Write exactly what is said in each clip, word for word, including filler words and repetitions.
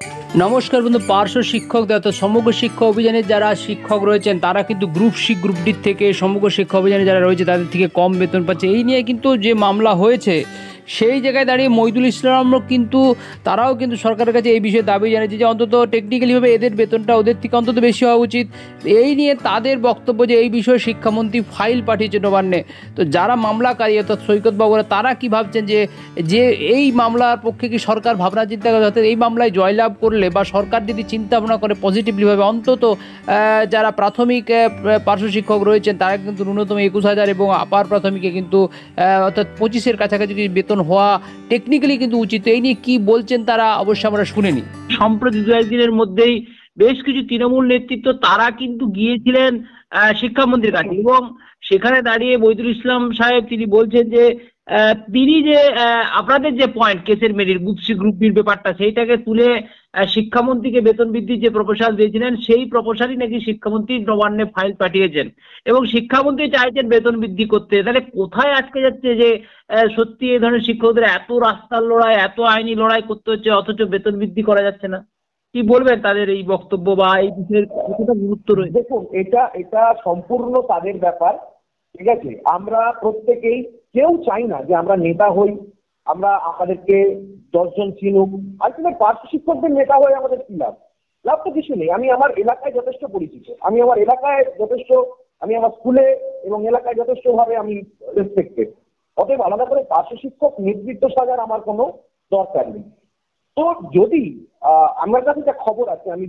নমস্কার বন্ধু, পার্শ্ব শিক্ষকদের অর্থাৎ সমগ্র শিক্ষা অভিযানের যারা শিক্ষক রয়েছেন তারা কিন্তু গ্রুপ সি গ্রুপ ডির থেকে সমগ্র শিক্ষা অভিযানে যারা রয়েছে তাদের থেকে কম বেতন পাচ্ছে। এই নিয়ে কিন্তু যে মামলা হয়েছে সেই জায়গায় দাঁড়িয়ে মইদুল ইসলামও কিন্তু তারাও কিন্তু সরকারের কাছে এই বিষয়ে দাবি জানিয়েছে যে অন্তত টেকনিক্যালিভাবে এদের বেতনটা ওদের থেকে অন্তত বেশি হওয়া উচিত। এই নিয়ে তাদের বক্তব্য যে এই বিষয়ে শিক্ষামন্ত্রী ফাইল পাঠিয়েছে নবান্নে। তো যারা মামলাকারী অর্থাৎ সৈকত বাবুরা তারা কি ভাবছেন যে যে এই মামলার পক্ষে কি সরকার ভাবনা চিন্তা করে, অর্থাৎ এই মামলায় জয়লাভ করলে বা সরকার যদি চিন্তা ভাবনা করে পজিটিভলিভাবে অন্তত যারা প্রাথমিক পার্শ্ব শিক্ষক রয়েছেন তারা কিন্তু ন্যূনতম একুশ হাজার এবং আপার প্রাথমিকে কিন্তু অর্থাৎ পঁচিশের কাছাকাছি বেতন হওয়া টেকনিক্যালি কিন্তু উচিত। এই নিয়ে কি বলছেন তারা অবশ্যই আমরা শুনেনি। সম্প্রতি দু একদিনের মধ্যেই বেশ কিছু তৃণমূল নেতৃত্ব তারা কিন্তু গিয়েছিলেন শিক্ষামন্ত্রীর কাছে এবং সেখানে দাঁড়িয়ে মইদুল ইসলাম সাহেব তিনি বলছেন যে তিনি যে আপনাদের যে পয়েন্ট কেসের মেরিট গ্রুপ সি গ্রুপ বির ব্যাপারটা সেইটাকে তুলে শিক্ষামন্ত্রীকে বেতন বৃদ্ধির যে প্রপোজাল দিয়েছিলেন সেই প্রপোজালই নাকি শিক্ষামন্ত্রী নবান্নে ফাইল পাঠিয়েছেন এবং শিক্ষামন্ত্রী চাইছেন বেতন বৃদ্ধি করতে। তাহলে কোথায় আটকে যাচ্ছে যে সত্যি এই ধরনের শিক্ষকদের এত রাস্তার লড়াই এত আইনি লড়াই করতে হচ্ছে অথচ বেতন বৃদ্ধি করা যাচ্ছে না? কি বলবেন তাদের এই বক্তব্য বা এই বিষয়ের কতটা গুরুত্ব রয়েছে? দেখুন, এটা এটা সম্পূর্ণ তাদের ব্যাপার, ঠিক আছে। আমরা প্রত্যেকেই কেউ চাই না যে আমরা নেতা হই, আমরা আমাদেরকে দশজন চিনুক। আলটিমেট পার্শ্ব শিক্ষকদের নেতা হয়ে আমাদের কি লাভ? লাভ তো কিছু নেই। আমি আমার এলাকায় যথেষ্ট পরিচিত, আমি আমার এলাকায় যথেষ্ট, আমি আমার স্কুলে এবং এলাকায় যথেষ্ট ভাবে আমি রেসপেক্টেড। অতএব আলাদা করে পার্শ্ব শিক্ষক নেতৃত্ব সাজার আমার কোনো দরকার নেই। তো যদি আমার কাছে যা খবর আছে আমি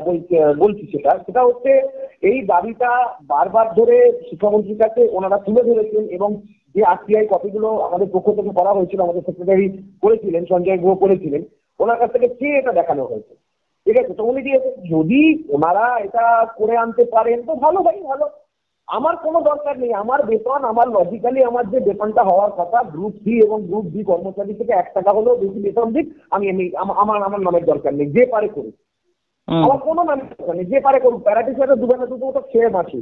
বলছি সেটা সেটা হচ্ছে এই দাবিটা বারবার ধরে শিক্ষামন্ত্রীর কাছে ওনারা তুলে ধরেছেন এবং যে আরটিআই কপিগুলো আমাদের পক্ষ থেকে করা হয়েছিল, আমাদের সেক্রেটারি করেছিলেন, সঞ্জয় গুহ করেছিলেন, ওনার কাছ থেকে চেয়ে এটা দেখানো হয়েছে, ঠিক আছে। তো উনি দিয়েছে, যদি ওনারা এটা করে আনতে পারেন তো ভালো, ভাই ভালো। আমার কোনো দরকার নেই। আমার বেতন, আমার লজিক্যালি আমার যে বেতনটা হওয়ার কথা গ্রুপ সি এবং গ্রুপ বি কর্মচারী থেকে এক টাকা হলেও বেশি বেতন দিক, আমি আমি আমার আমার নামের দরকার নেই। যে পারে করুক, আমার কোনো নামের দরকার নেই। যে পারে করুক। প্যারাটিচাররা দুবেলা দুটো মতো খেয়ে বাঁচুক,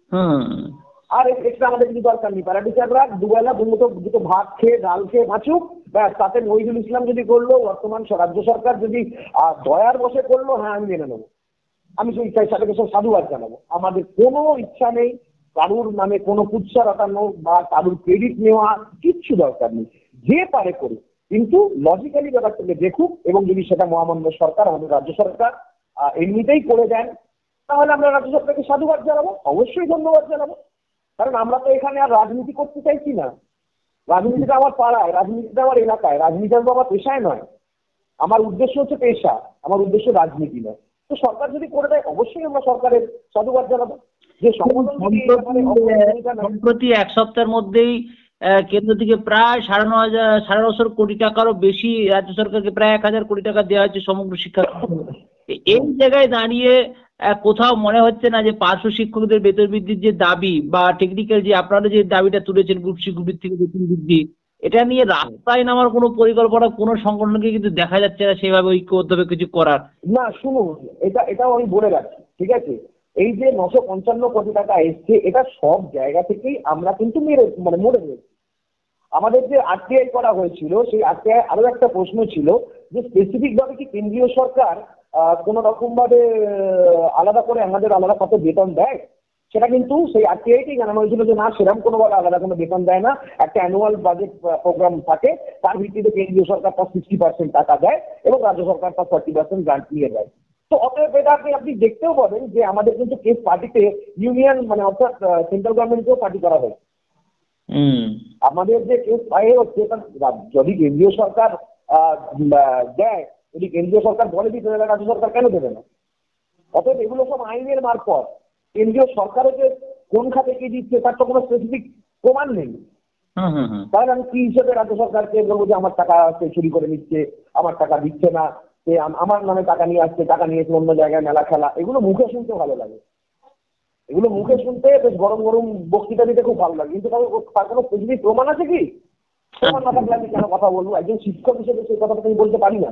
আর এক্সট্রা আমাদের কিছু দরকার নেই। প্যারাটিচাররা দুবেলা দুটো দুটো ভাত খেয়ে ডাল খেয়ে বাঁচুক, ব্যাস। তাতে মইদুল ইসলাম যদি করলো, বর্তমান রাজ্য সরকার যদি দয়ার বসে করলো, হ্যাঁ আমি মেনে নেবো। আমি সেই সাথে সব সাধুবাদ জানাবো। আমাদের কোনো ইচ্ছা নেই কারুর নামে কোনো কুৎসা রাখানো বা কারুর ক্রেডিট নেওয়া, কিচ্ছু দরকার নেই। যে পারে করুক, কিন্তু লজিক্যালি ব্যাপারটাকে দেখুক এবং যদি সেটা মহামান্য সরকার, আমাদের রাজ্য সরকার এমনিতেই করে দেন, তাহলে আমরা রাজ্য সরকারকে সাধুবাদ জানাবো, অবশ্যই ধন্যবাদ জানাবো। কারণ আমরা তো এখানে আর রাজনীতি করতে চাইছি না। রাজনীতিটা আমার পাড়ায়, রাজনীতিটা আমার এলাকায়, রাজনীতিটা আমার পেশায় নয়। আমার উদ্দেশ্য হচ্ছে পেশা, আমার উদ্দেশ্য রাজনীতি নয়। তো সরকার যদি করে দেয় অবশ্যই আমরা সরকারের সাধুবাদ জানাবো। যে সম্প্রতি এক সপ্তাহের মধ্যেই কেন্দ্র থেকে প্রায় সাড়ে ন হাজার সাড়ে নশো কোটি টাকারও বেশি রাজ্য সরকারকে প্রায় এক হাজার কোটি টাকা দেওয়া হচ্ছে সমগ্র শিক্ষা। এই জায়গায় দাঁড়িয়ে কোথাও মনে হচ্ছে না যে পার্শ্ব শিক্ষকদের বেতন বৃদ্ধির যে দাবি বা টেকনিক্যাল যে আপনারা যে দাবিটা তুলেছেন গ্রুপ সি গ্রুপ থেকে বেতন বৃদ্ধি, এটা নিয়ে রাস্তায় নামার কোনো পরিকল্পনা কোনো সংগঠনকে কিন্তু দেখা যাচ্ছে না সেভাবে ঐক্যবদ্ধভাবে কিছু করার? না, শুনুন, এটা এটাও আমি বলে রাখছি, ঠিক আছে। এই যে নশো পঞ্চান্ন কোটি টাকা এসছে, এটা সব জায়গা থেকেই আমরা কিন্তু মেরে মানে মরে রয়েছি। আমাদের যে আরটিআই করা হয়েছিল, সেই আরটিআই আরো একটা প্রশ্ন ছিল যে স্পেসিফিক ভাবে কি কেন্দ্রীয় সরকার কোন রকম ভাবে আলাদা করে আমাদের আলাদা কত বেতন দেয়, সেটা কিন্তু সেই আরটিআইতেই জানানো হয়েছিল যে না, সেরকম কোনো ভাবে আলাদা কোনো বেতন দেয় না। একটা অ্যানুয়াল বাজেট প্রোগ্রাম থাকে, তার ভিত্তিতে কেন্দ্রীয় সরকার তার সিক্সটি পার্সেন্ট টাকা দেয় এবং রাজ্য সরকার তার ফর্টি পার্সেন্ট গ্রান্ট নিয়ে দেয়। তো অতএব এটা আপনি আপনি দেখতেও পাবেন যে আমাদের কিন্তু কেস পার্টিতে ইউনিয়ন মানে অর্থাৎ সেন্ট্রাল গভর্নমেন্টকেও পার্টি করা হয়েছে। আমাদের যে কেস পায়ে হচ্ছে, যদি কেন্দ্রীয় সরকার দেয়, যদি কেন্দ্রীয় সরকার বলে দিতে, তাহলে রাজ্য সরকার কেন দেবে না? অতএব এগুলো সব আইনের মারফত। কেন্দ্রীয় সরকারও যে কোন খাতে কি দিচ্ছে তার তো কোনো স্পেসিফিক প্রমাণ নেই। তাহলে আমি কি হিসেবে রাজ্য সরকারকে বলবো যে আমার টাকা চুরি করে নিচ্ছে, আমার টাকা দিচ্ছে না, সে আমার নামে টাকা নিয়ে আসছে, টাকা নিয়েছে অন্য জায়গায় মেলা খেলা? এগুলো মুখে শুনতে ভালো লাগে, এগুলো মুখে শুনতে বেশ গরম গরম বক্তৃতা দিতে খুব ভালো লাগে, কিন্তু তার কোনো স্পেসিফিক প্রমাণ আছে কি? প্রমাণ না থাকলে আমি কেন কথা বলবো? একজন শিক্ষক হিসেবে সেই কথাটা আমি বলতে পারি না।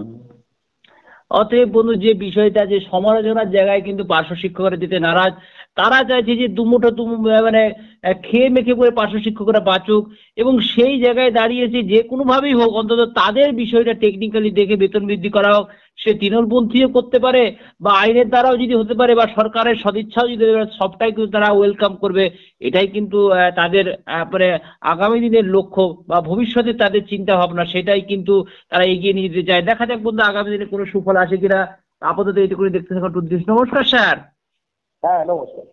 অতএব বন্ধু, যে বিষয়টা যে সমালোচনার জায়গায় কিন্তু পার্শ্ব শিক্ষকরা দিতে নারাজ, তারা চাইছে যে দুমুঠো দুম মানে আহ, খেয়ে মেখে করে পার্শ্ব শিক্ষকরা বাঁচুক, এবং সেই জায়গায় দাঁড়িয়েছে যে কোনোভাবেই হোক অন্তত তাদের বিষয়টা টেকনিক্যালি দেখে বেতন বৃদ্ধি করা হোক। সে তৃণমূলপন্থীও করতে পারে, বা আইনের দ্বারাও যদি হতে পারে, বা সরকারের সদিচ্ছাও যদি হতে পারে, সবটাই কিন্তু তারা ওয়েলকাম করবে। এটাই কিন্তু আহ, তাদের আহ, মানে আগামী দিনের লক্ষ্য বা ভবিষ্যতে তাদের চিন্তা ভাবনা, সেটাই কিন্তু তারা এগিয়ে নিয়ে যেতে চায়। দেখা যাক বন্ধু আগামী দিনে কোনো সুফল আসে কিনা। আপাতত এইটুকুনি দেখতে থাকা উদ্দেশ্য। নমস্কার স্যার। হ্যাঁ, নমস্কার।